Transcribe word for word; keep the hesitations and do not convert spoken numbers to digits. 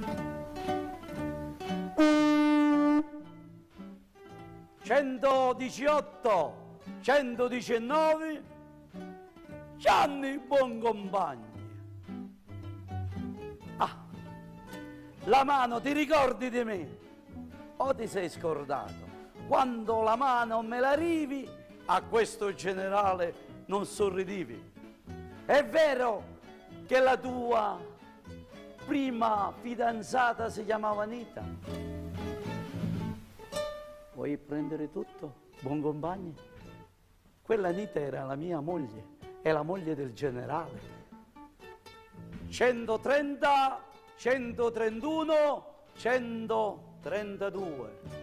centodiciotto, centodiciannove, Gianni Boncompagni. Ah, la mano, ti ricordi di me? O ti sei scordato? Quando la mano me la rivi, a questo generale non sorridivi. È vero che la tua prima fidanzata si chiamava Anita? Vuoi prendere tutto, Boncompagni? Quella Anita era la mia moglie, è la moglie del generale. centotrenta, centotrentuno, centotrentadue.